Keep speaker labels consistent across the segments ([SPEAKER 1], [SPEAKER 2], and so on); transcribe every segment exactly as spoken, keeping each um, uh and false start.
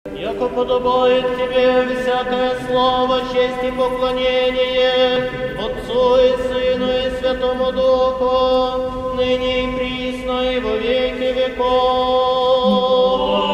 [SPEAKER 1] Яко подобает тебе всякая слава, честь и поклонение Отцу и Сыну и Святому Духу, ныне и присно и во веки веков.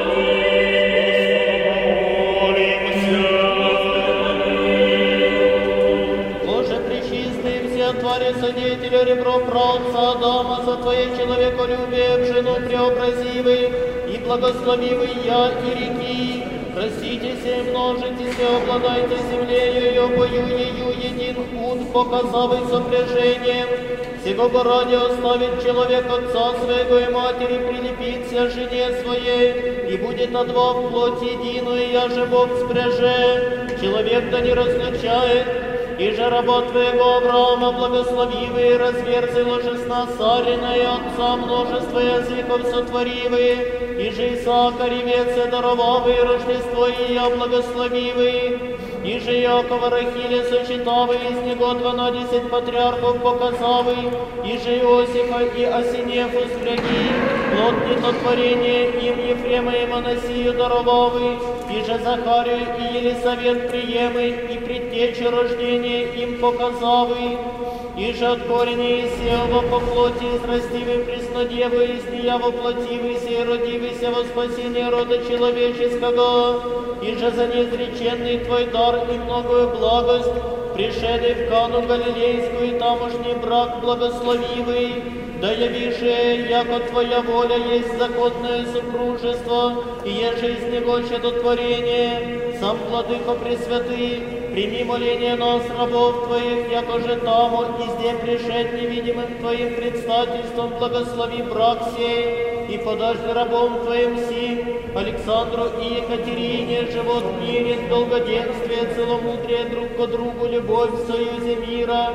[SPEAKER 1] Боже пречистый, все твари содеятеля ребро праотца Адама, за твое человеколюбие к жену преобразивый, и благословивый я и реки, проститесь и множитесь, и обладайте землею, и обою ею един уд, показавый сопряжением, сего бы ради оставит человек отца своего и матери, прилепится жене своей, и будет на два в плоть единую, и я же Бог спряже, человек да не разлучает. И же раба твоего Авраама благословивый, разверзы ложесна Сарина и отца множество языков сотворивый, и же Исаака ревеце даровавый, Рождество и я благословивый, и же Якова Рахиле сочетавый, из него двенадцать патриархов показавый, и же Иосифа и Осинефу спряги, плод нетотворения им Ефрема и Моносию даровавый, и же Захарию и Елисавет приемый, и предтечу рождения им показавый, и же от корня Исеова по плоти израстивый преснодевы, из нея воплотивыйся и родивыйся во спасение рода человеческого, и же за неизреченный твой дар и многою благость, пришедший в Кану Галилейскую и тамошний брак благословивый, да явише, яко твоя воля есть законное супружество, и еже из него чадотворение, сам Владыко Пресвятый, прими моление нас, рабов твоих, яко же тамо и здесь пришед невидимым твоим предстательством, благослови брак сей, и подашь рабом твоим сим, Александру и Екатерине, живот мирен, долгоденствие, целомудрие друг к другу, любовь в союзе мира,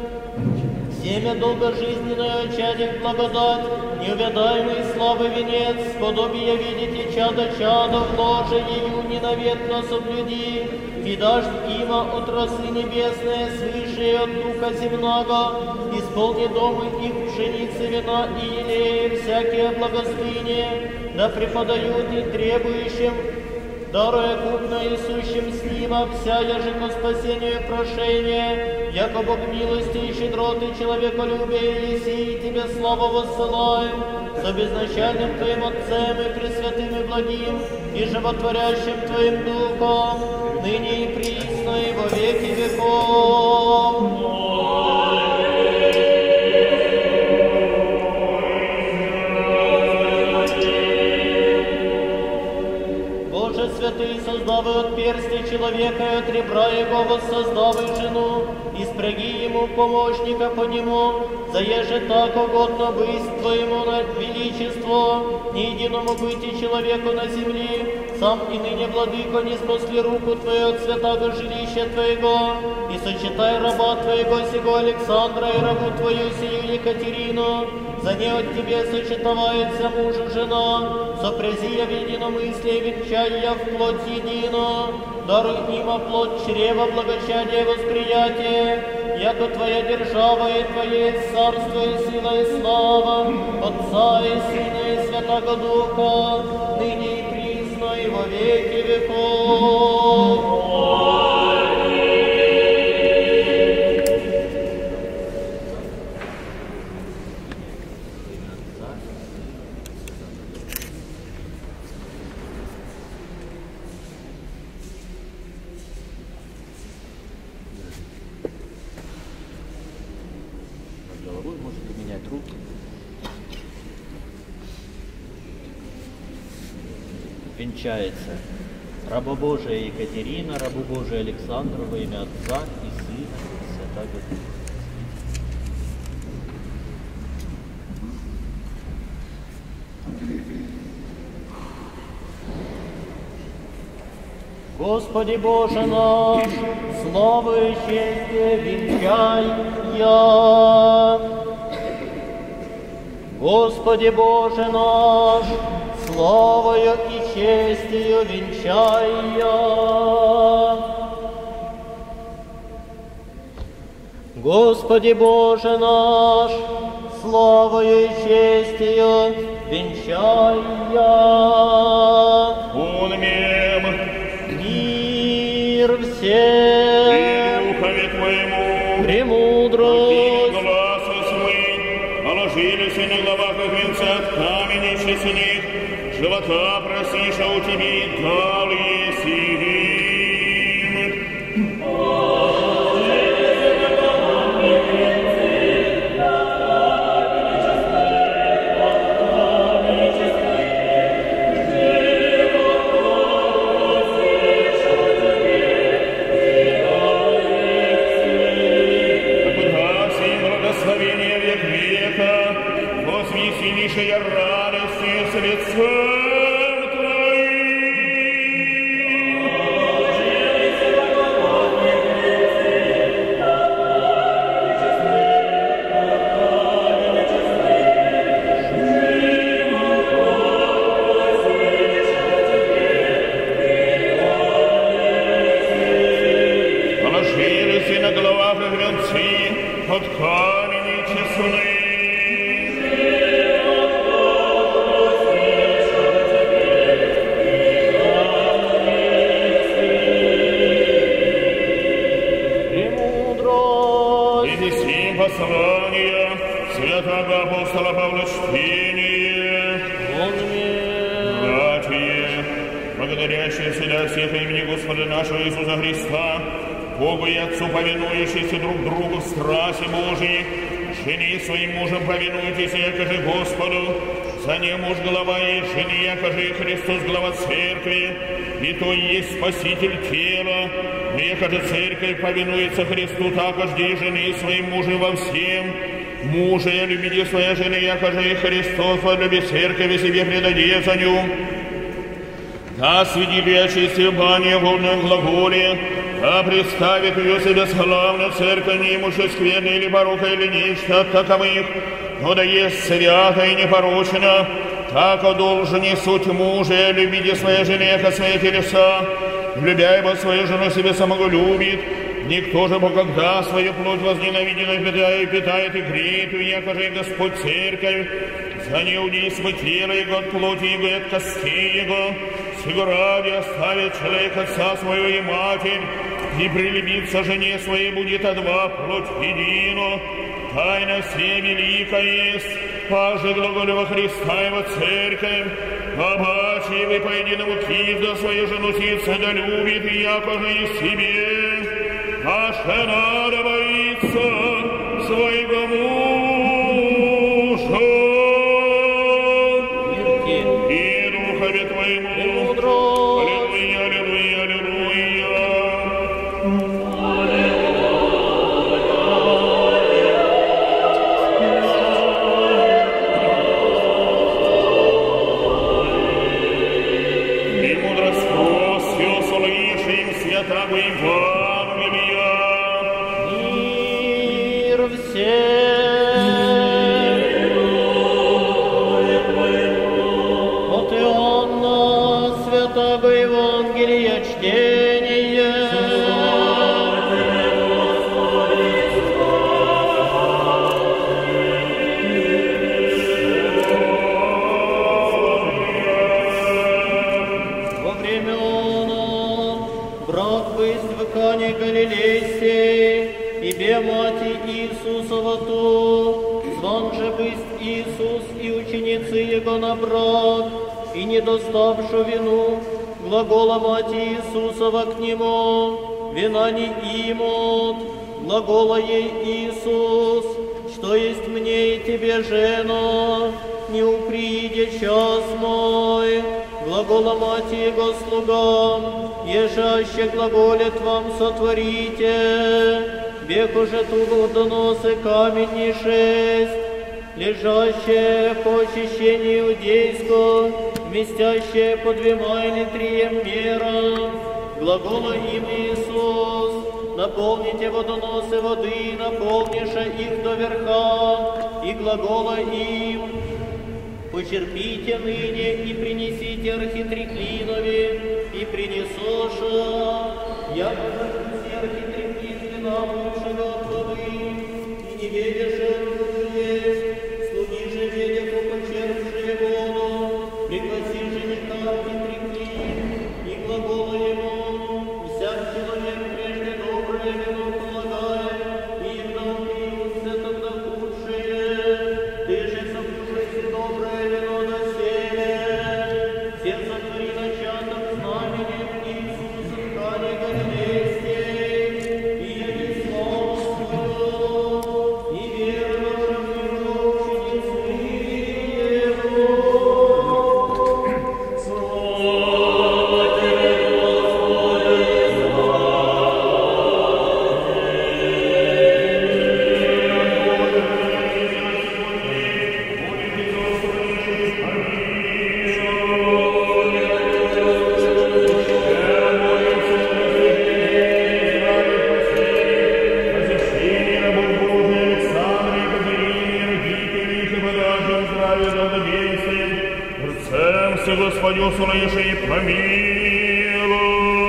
[SPEAKER 1] семя долгожизненное, чадик благодать, неувядаемый славы венец, подобие видите чада чада, в ложе ею ненаветно соблюди, и дашь има от росы небесной, свыше от духа земного, исполни домы их пшеницы, вина и елея, всякие благостыни, да преподают и требующим, даруя купно и сущим с ним, вся яже ко спасению и прошение, яко Бог милости и щедроты человеколюбия, еси и тебе славу воссылаем, с обезначальным твоим Отцем и Пресвятым и благим, и животворящим твоим Духом, ныне и присно и во веки веков. Святый, создавый от перстя человека и от ребра его воссоздавый жену, и спряги ему помощника по нему, заеже так угодно быть твоему на величество, ни единому быть и человеку на земле, сам и ныне, владыко, не спасли руку твою от святого жилища твоего, и сочетай раба твоего сего Александра и рабу твою сию Екатерину, за не от тебе сочетовается мужу жена, сопрязи в единомыслие, венчай я в плоть едино, даруй им плоть чрева, благочадие, восприятие, яко твоя держава и твое царство и сила и слава, Отца и Сына и Святого Духа, ныне и присно и во веки веков.
[SPEAKER 2] Венчается раба Божия Екатерина, рабу Божия Александру во имя Отца и Сына и Святого Духа.
[SPEAKER 1] Господи Боже наш, славу и честь венчай я. Господи Боже наш, славою и честью венчай я. Господи Боже наш, славою и честью венчай я.
[SPEAKER 3] унмем.
[SPEAKER 1] Мир всем.
[SPEAKER 3] И духове Твоему,
[SPEAKER 1] Премудрость.
[SPEAKER 3] глаза смы, положились на головах их венца от каменей честных, живота просиша у Тебе и дал еси им. Благословение век века, возвеселейшая радостью с лицем Твоим. Положились и на головах их венцы от каменей честных. Послание святого апостола Павла чтение. Братья, благодарящие всегда всех имени Господа нашего Иисуса Христа, Богу и Отцу повинующиеся друг другу в страсти Божией, жене своим мужем повинуйтесь, якоже Господу, за ним муж глава и жене, якоже Христос глава церкви, и то есть Спаситель тела, якоже церковь повинуется Христу, такожде и жены своим мужем во всем. Мужа я любите своей жены, якоже и Христос возлюби церковь и себе предаде за ню. Да свидетельствуя о бане волном глаголе, а представит ее себе славно церковь неимущей скверной или порокой или нечто от таковых, но да есть свято и непорочно, так должен не суть мужа, любите своей жены, яко свои телеса, любя его свою жену себе самого любит. Никто же, когда свою плоть возненавиденно питает, питает и греет, и якоже и Господь церковь, за неудейство тела его от плоти его и от костей его, сего ради оставит человек отца своего и матерь, и прилепится жене своей будет от два плоть едино. Тайна все велика есть, паже глаголева Христа его церковь, обаче вы по единому кизда свою жену сица да любит, и якоже и себе, а жена да боится своего мужа. И духове Твоему, аллилуйя, аллилуйя, аллилуйя. Святого Евангелия.
[SPEAKER 1] Мир всем. От Иоанна Святого Евангелия чтение. Во время брат бысть в Кане Галилейской, и бе мати Иисусова ту, зван же бысть Иисус и ученицы Его на брак, и не доставшу вину, глагола мати Иисусова к Нему, вина не имут, глагола ей Иисус, что есть мне и тебе, жена, не уприде час мой, глагола мати Его слугам, ежаще глаголет вам сотворите, бег уже туго доносы камень шесть, лежащее по очищению иудейского, вместящее по двема или трием мерам, глагола им Иисус, наполните водоносы воды, наполниша их до верха, и глагола им, почерпите ныне и принесите архитреклинове, и принесоша, я все архитреклин вина бывшего от главы, и не ведеше есть, слуги же ведя, почерпшие воду, пригласи жениха архитреклин,
[SPEAKER 3] услыши и помилуй.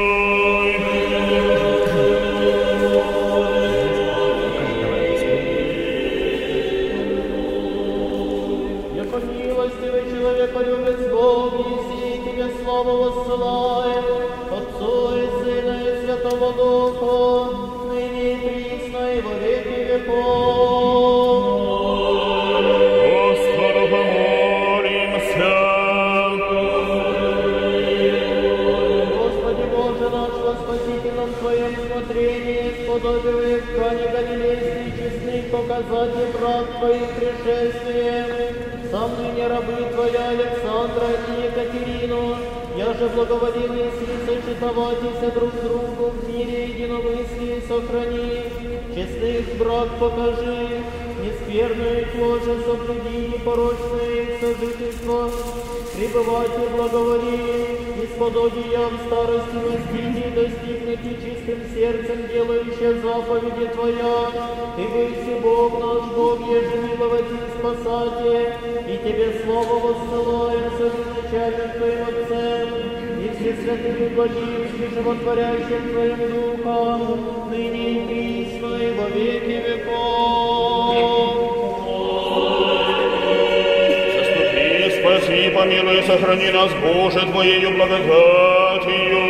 [SPEAKER 1] Яко милостивый человеколюбец Бог, еси тебе славу воссылаем, Отцу и Сына и Святого Духа, ныне и присно и во веки веков.
[SPEAKER 3] Господу помолимся.
[SPEAKER 1] Господи Боже наш, во спасительном Твоем смотрении, сподобивая в ткани галилейских честных показать и брат Твоим пришествием, сам ныне рабы Твоя Александра и Екатерину, я же благоволил если сочетоватися друг другу в мире единомыслии сохрани, честных брак покажи, нескверную кожу соблюди, непорочное их сожительство, пребывать и благоволи, исподобия в старости достигни, достигнуть и чистым сердцем делающая заповеди Твоя, Ты быси Бог наш, Бог, еже миловать и спасати, и Тебе слово воссылаем со изначальным Твоим Отцем, и все святыми благими животворящим Твоим Духом, ныне и присно и во веки веков.
[SPEAKER 3] Спаси, помилуй, сохрани нас, Боже, Твоею благодатью.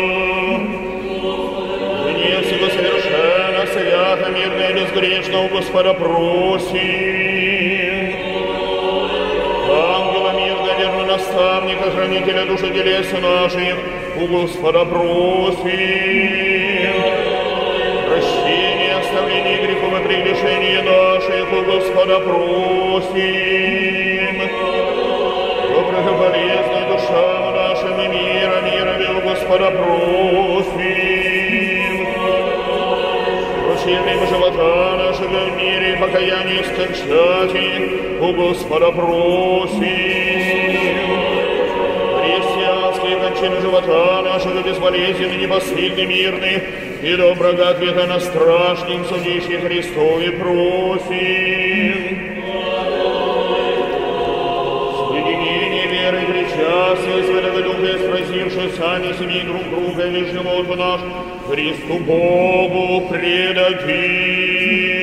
[SPEAKER 3] Вне всего совершенно, свято, мирно и безгрешно у Господа просим. Ангела мирно, верно наставника, хранителя души телес наших, у Господа просим. Прощение, оставление грехов и прегрешения наших, у Господа просим. Доброго полезной душам нашим и мира, мира, у Господа просим. Прощением живота нашего в мире и покаяние скончати, у Господа просим. Христианские кончины живота нашего безболезненный, непостыдный, мирный и доброго ответа на страшным судище Христове просим. Причастие Святого Духа, спросивши сами семьи друг друга и весь живот наш, Христу Богу предадим.